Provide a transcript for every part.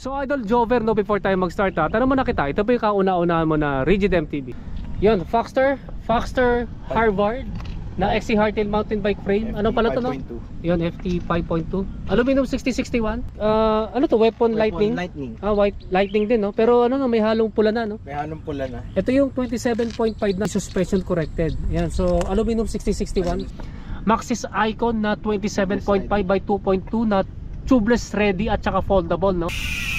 So Idol Jover, no, before tayo mag-start ha, tanong mo na kita, ito ba yung kauna-unahan mo na rigid MTB? Yun, Foxster Harvard na XC Hardtail mountain bike frame. Ano pala to, no? Yun, FT 5.2 aluminum 6061. Ano to, weapon lightning? White lightning din, no? Pero ano, no, may halong pula na, no? May halong pula na. Ito yung 27.5 na suspension corrected. Yan, so aluminum 6061. Maxxis Icon na 27.5 by 2.2 na tubeless ready at saka foldable, no?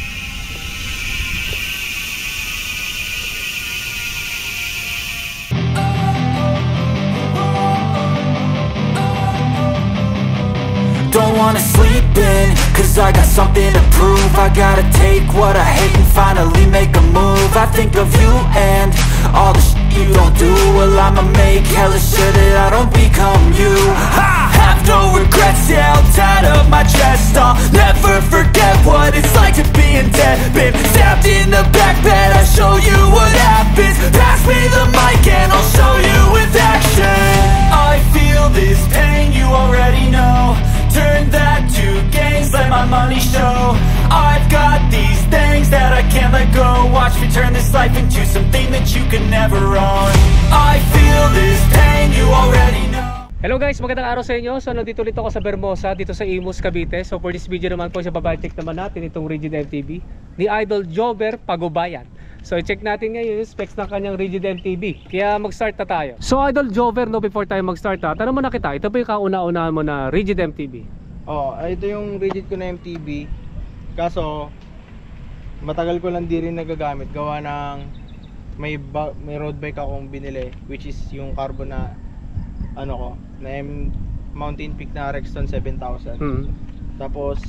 Don't wanna sleep in, cause I got something to prove. I gotta take what I hate and finally make a move. I think of you and all the shit you don't do. Well, I'ma make hella sure that I don't become you. I have no regrets, yeah, I'll tie up my chest. I'll never forget what it's like to be in debt. Been stabbed in the back bed, I'll show you what happens. Pass me the mic and I'll show you with action. I feel this pain, you already know. Turn that to gains, let my money show. I've got these things that I can't let go. Watch me turn this life into something that you can never own. I feel this pain, you already know. Hello guys, magandang araw sa inyo. So nandito ulit ako sa Bermosa, dito sa Imus, Cavite. So for this video naman po, babaltik naman natin itong rigid MTB ni Idol Jover Pagubayan. So i-check natin ngayon yung specs ng kanyang rigid MTB. Kaya mag-start na tayo. So Idol Jover, no, before tayo mag-start ha, tanong mo na kita, ito ba yung kauna-unahan mo na rigid MTB? Oh, ito yung rigid ko na MTB. Kaso matagal ko lang di rin nagagamit. Gawa ng may road bike akong binili, which is yung carbon na ano ko, na Mountain Peak na Rexton 7000. Tapos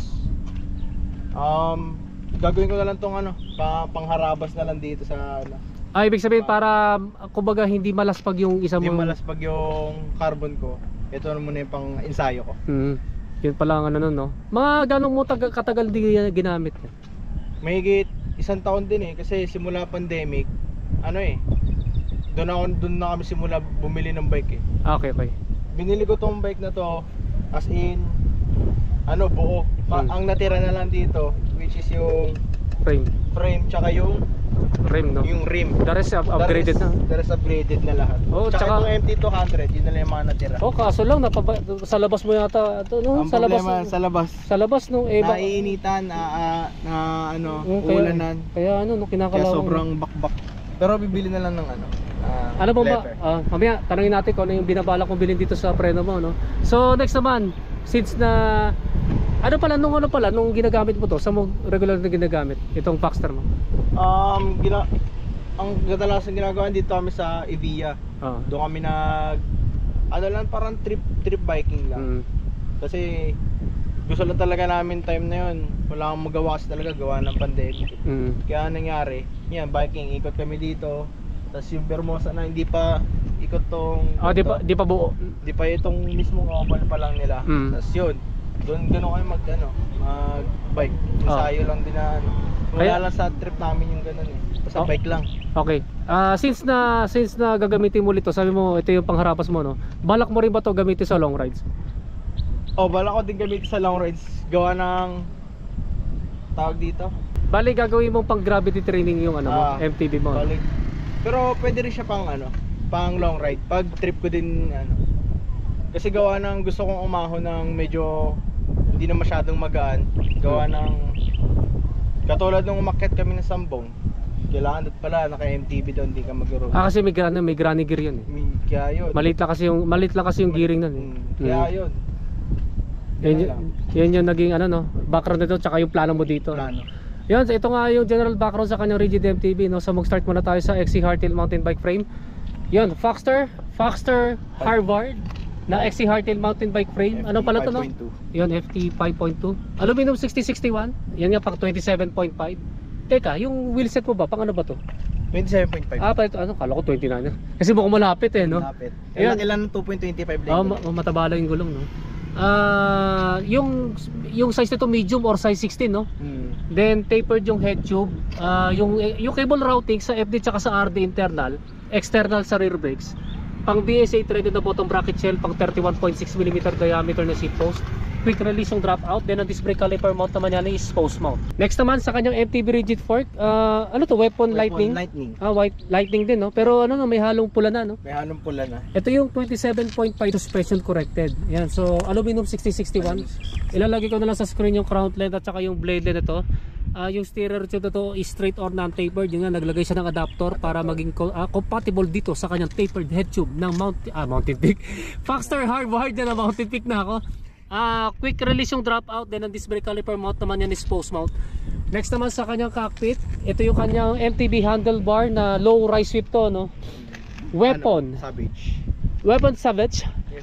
gagawin ko na lang tong ano, pangharabas na lang dito sa ano. Ibig sabihin para kumbaga hindi malaspag yung isa mo. Hindi malaspag yung carbon ko. Ito na muna yung pang ensayo ko. Yun pala ang ano nun, no? Mga ganong mo katagal di ginamit yan? Mahigit 1 taon din kasi simula pandemic, ano doon na kami simula bumili ng bike Okay. Binili ko tong bike na to as in ano, buo. Ang natira na lang dito, which is yung frame tsaka yung rim, no? Yung rim. The rest upgraded na. The rest upgraded na lahat. Tsaka itong MT200, yun na lang yung mga natira. Kaso lang sa labas mo yata ito, no? Ang problema sa labas. Sa labas, no? Naiinitan, na ano, ulanan. Kaya ano, no, kinakalawan. Kaya sobrang bakbak. Pero bibili na lang ng ano. Ano ba mamaya tanungin natin kung ano yung binabalak kong bilhin dito sa preno mo, no? So next naman, since na nung ginagamit mo to, sa mo regular na ginagamit itong Foxster mo? Ang kadalasan ginagawa dito kami sa Evia. Doon kami parang trip biking lang. Kasi gusto lang talaga namin time na yun. Wala akong magawa kasi talaga gawa ng pandemic. Kaya nangyari, yan, biking, ikot kami dito. Tapos yung Bermosa na hindi pa ikot tong di pa buo. Di pa itong mismong oval pa lang nila. Tapos yun, doon gano'n kayo mag-bike. Ensayo lang din na ano. Wala lang sa trip namin yung gano'n Basta bike lang. Okay. Since na gagamitin mo ito, sabi mo ito yung pangharapas mo, no? Balak mo rin ba to gamitin sa long rides? Balak ko din gamitin sa long rides. Gawa ng tawag dito. Bali gagawin mong pang gravity training yung ano mo, MTB mo. Balik. Pero pwede rin siya pang long ride. Pag trip ko din kasi gawa ng gusto kong umahon ng medyo hindi na masyadong magaan. Gawa ng katulad nung umakyat kami ng Sambong. Kailangan doon pala naka-MTB doon, hindi ka mag-road. Kasi may granny gear yun Kaya yun. Malit lang kasi yung gearing nun Kaya yun. Yan yung naging ano, no, background nito tsaka yung plano mo dito. Yan, ito nga yung general background sa kanyang rigid MTB, no. So mag-start muna tayo sa XC Hardtail mountain bike frame. Yan, Foxster Harvard na XC Hardtail mountain bike frame. Ano pala to, no? Yan, FT 5.2 aluminum 6061. Yan nga pang 27.5. Teka, yung wheelset mo ba? Pang ano ba to? 27.5. Kala ko 29 kasi mukhang malapit no? Malapit. Ilan 2.25 lang. Matabala yung gulong, no? Yung size nito medium or size 16, no? Then tapered yung head tube, yung cable routing sa FD tsaka sa RD internal, external sa rear brakes. Pang BSA threaded na bottom bracket shell, pang 31.6mm diameter na seat post. quick release yung dropout. Then ang disc brake caliper mount naman yan is post mount. Next naman sa kanyang MTB rigid fork, ano to, weapon lightning? White lightning din, no? Pero ano, may halong pula na, no? May halong pula na. Ito yung 27.5 suspension corrected. Yan, so aluminum 6061. Ilalagay ko na lang sa screen yung crown length at saka yung blade length ito. Yung steerer tube ito is straight or non-tapered. Yun nga, naglagay siya ng adapter para maging compatible dito sa kanyang tapered head tube ng Mountain Peak. Foxstar hardwired na Mountain Peak na ako. Quick release yung dropout. Then ang disc brake caliper mount naman yan is post mount. Next naman sa kanyang cockpit, ito yung kanyang MTB handlebar na low rise sweep to, no? Weapon Savage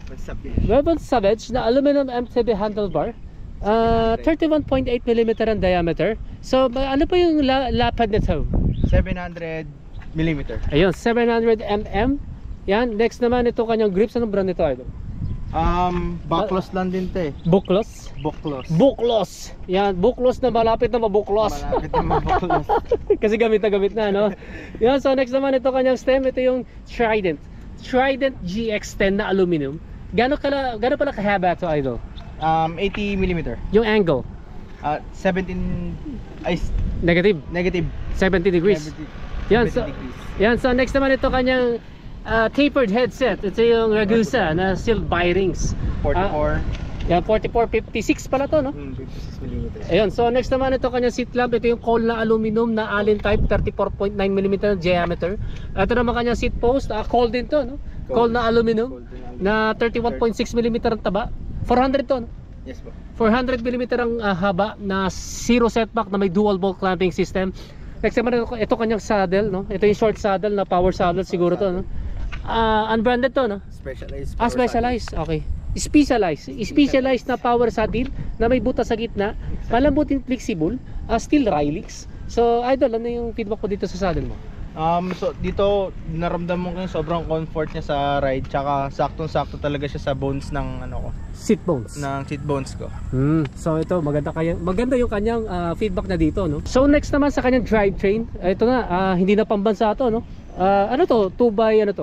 na aluminum MTB handlebar. 31.8mm ang diameter. So ano pa yung lapad nito? 700mm. Ayun, 700mm. Yan, next naman ito kanyang grips. Anong brand nito, idol? Buckloss lang din to eh. Buckloss? Buckloss. Yan, Buckloss na malapit na mabuklos. Kasi gamit na, no? Yan, so next naman ito kanyang stem. Ito yung Trident GX10 na aluminum. Gano'n pala kahaba ito, idol? 80mm. Yung angle? 17 ay Negative 70 degrees. 70 Yan, so next naman ito kanyang tapered headset. Ito yung Ragusa na steel bearings. 44. Yan, 4456 pala to, no? 56mm. Ayun, so next naman ito kanyang seat lamp. Ito yung coil na aluminum na Allen type, 34.9mm na diameter. Ito naman kanyang seat post, coil din to, no? Coil na aluminum na 31.6mm ang taba. 400 to, no? Yes po. 400mm ang haba na zero setback na may dual ball clamping system. Next naman ito kanyang saddle, no? Ito yung short saddle na power saddle siguro to, no? Unbranded to, no? Specialized. Specialized. Okay. Specialized na power saddle na may butas sa gitna, malambuting flexible, steel Rylix. So, idol, ano yung feedback ko dito sa saddle mo? So dito naramdaman ko yung sobrang comfort niya sa ride, tsaka saktong-sakto talaga siya sa bones ng seat bones. Ng seat bones ko. So ito maganda yung kanyang feedback na dito, no. So next naman sa kanyang drivetrain, ito na hindi na pambansa to, no. Ano to? 2x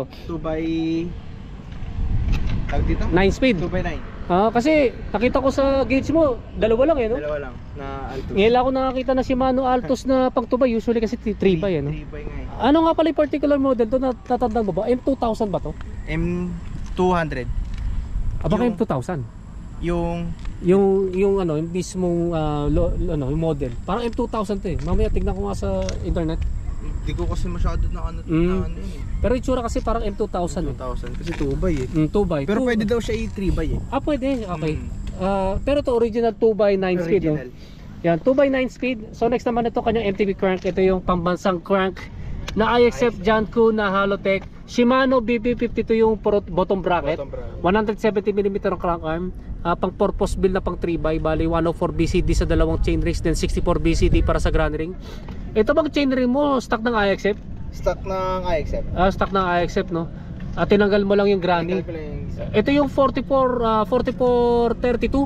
9 speed. 2x9. Kasi nakita ko sa gauge mo, dalawa lang, no? Dalawa lang na Altos. Ngayon ako nakakita na Shimano Altos na pagtubay, usually kasi 3x, no? 3x nga eh. Ano nga pala yung particular model to? Natatandaan mo ba? M2000 ba to? M200. Baka M2000? Yung ano, yung mismong yung model. Parang M2000 to eh. Mamaya tignan ko nga sa internet. Hindi ko kasi masyado na ano eh. Pero itsura kasi parang M2000 eh. 2000 kasi 2x eh. 2x. Pero pwede daw siya i-3x eh. Pwede. Okay. Pero to original 2x9 speed, no? Yan, 2x9 speed. So next naman ito kanyang MTB crank. Ito yung pambansang crank na iAccept Janko na Halotech. Shimano BP52 yung bottom bracket. 170mm ang crank arm. Pang purpose build na pang 3x. Bali 104 BCD sa dalawang chainrings, then 64 BCD para sa ground ring. Ito bang chainring mo stock ng iAccept? Stock ng iAccept. Stock ng iAccept, no? Tinanggal mo lang yung grounding. Ito yung 4432.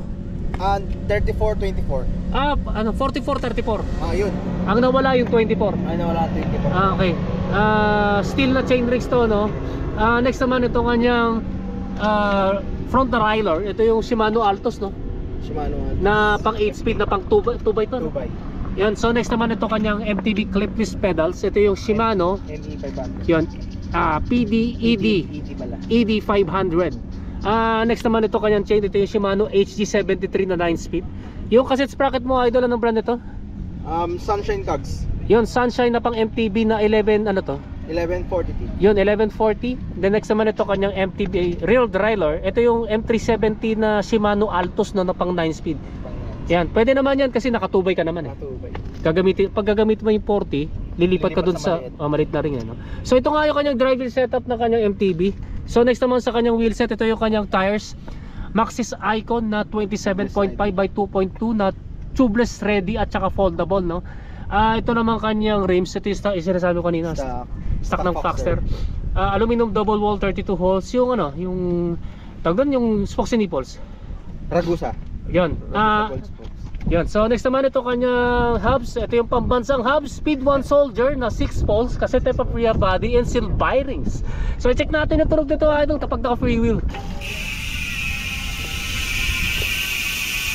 3424. 4434. Yun. Ang nawala yung 24. Nawala 24. Okay. Steel na chainrings to, no? Next naman ito kanyang front derailleur. Ito yung Shimano Altos, no? Shimano Altos. Na pang 8 speed na pang 2x to, no? 2x. Yan, so next naman ito kanyang MTB clipless pedals. Ito yung Shimano ME500. yun, ED 500. Next naman ito kanyang chain. Ito yung Shimano HG73 na 9 speed. Yung cassette sprocket mo, idol, anong brand ito? Sunshine Cogs. Yun, Sunshine na pang MTB na 11, ano to? 1140. Yun, 1140. Then next naman ito kanyang MTB rear derailleur. Ito yung M370 na Shimano Altos na pang 9 speed. Yan, pwede naman yan kasi nakatubay ka naman eh. Pag gagamit mo yung 40, lilipat ka dun sa maliit na ring, no? So ito nga yung kanyang driving setup ng kanyang MTB. So next naman sa kanyang wheelset, ito yung kanyang tires. Maxxis Icon na 27.5 by 2.2 na tubeless ready at saka foldable, no? Ito naman kanyang rims. Ito yung sinasabi ko kanina, stock ng Foxster. Aluminum double wall 32 holes. Yung ano, yung tawag doon, yung spokes and nipples. Ragusa. Yun. Yun. So next naman ito kanyang hubs. Ito yung pambansang hubs, Speed 1 Soldier na 6 poles kasi type of rear body and steel bearings. So i-check natin yung tunog nito, idol, kapag naka free wheel.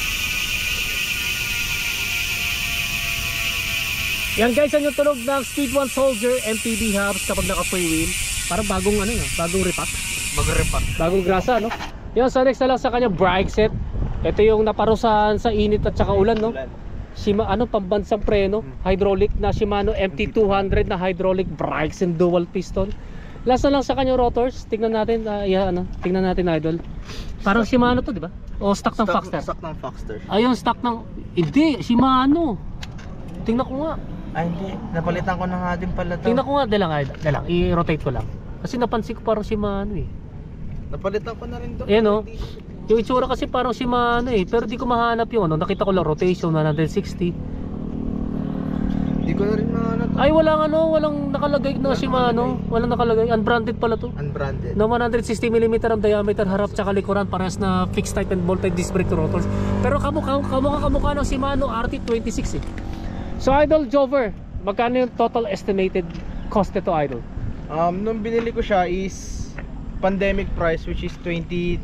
Yan guys, yan yung tunog ng Speed 1 Soldier MTB hubs kapag naka free wheel. Parang bagong ano yun, bagong repack. Bagong grasa, no? Yan, sa next na lang sa kanya brake set. Ito yung naparusahan sa init at saka ulan, no? Pambansang preno, hydraulic na Shimano MT200 na hydraulic brakes and dual piston. Last na lang sa kanyang rotors. Tingnan natin, tingnan natin idol. Parang Shimano to, di ba? O stock ng Foxster. Stock ng Foxster. Ayun, stock ng hindi, Shimano. Tingnan ko nga. Ay hindi, napalitan ko na nga din pala to. Tingnan ko nga, dalang, i-rotate ko lang. Kasi napansin ko parang Shimano eh. Napalitan ko na rin to. Ayan o. Yung itsura kasi parang Shimano eh. Pero di ko mahanap yung ano. Nakita ko lang rotation 160. Hindi ko na rin mahanap to. Ay walang nakalagay na Shimano. Walang nakalagay. Unbranded pala to. Unbranded. Na 160mm ang diameter harap tsaka likuran, parehas na fixed type and bolt type disc brake rotors. Pero kamukha ng Shimano RT26 eh. So idol Jover, magkano yung total estimated cost nito idol? Nung binili ko siya is pandemic price, which is 20,000.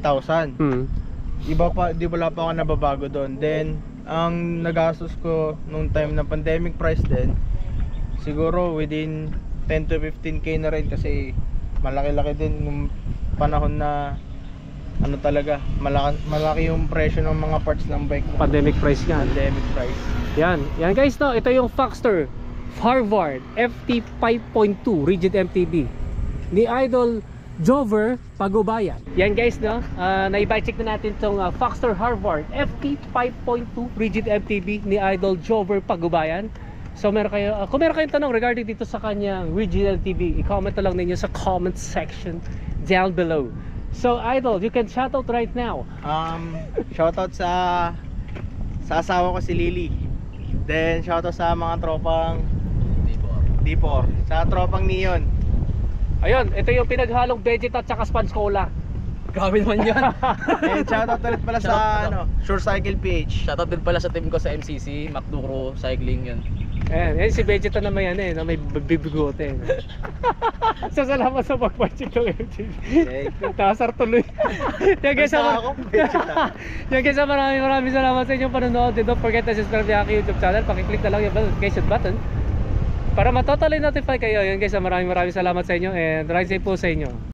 Di wala pa ako nababago doon. Then ang nagastos ko nung time ng pandemic price din, siguro within 10 to 15k na rin, kasi malaki-laki din nung panahon na ano talaga, malaki yung presyo ng mga parts ng bike. Pandemic price yan. Pandemic price. Yan guys, no, ito yung Foxster Harvard FT 5.2 rigid MTB ni idol Jover Pagubayan. Yan guys, no, na-i-check na natin itong Foxster Harvard FT 5.2 rigid MTB ni idol Jover Pagubayan. So kung meron kayong tanong regarding dito sa kanyang rigid MTB, i-comment na lang ninyo sa comment section down below. So idol, you can shout out right now. Shoutout sa asawa ko si Lily. Then shoutout sa mga tropang D4. Sa tropang Neon. Ayun, ito yung pinaghalong Vegeta at saka Sponge Cola. Grabe naman yan. And shoutout ulit pala sa Sure Cycle PH. Shoutout din pala sa team ko sa MCC, Macduro Cycling yun. Ayan, si Vegeta naman yan eh, na may bibigote. So salamat sa pag-watching ng MTV. Tasar tuloy. Yan guys, yan guys, maraming salamat sa inyong panonood. And don't forget to subscribe sa aking YouTube channel. Pakiclick na lang yung notification button para matotally notify kayo. Yan guys, maraming salamat sa inyo and ride safe po sa inyo.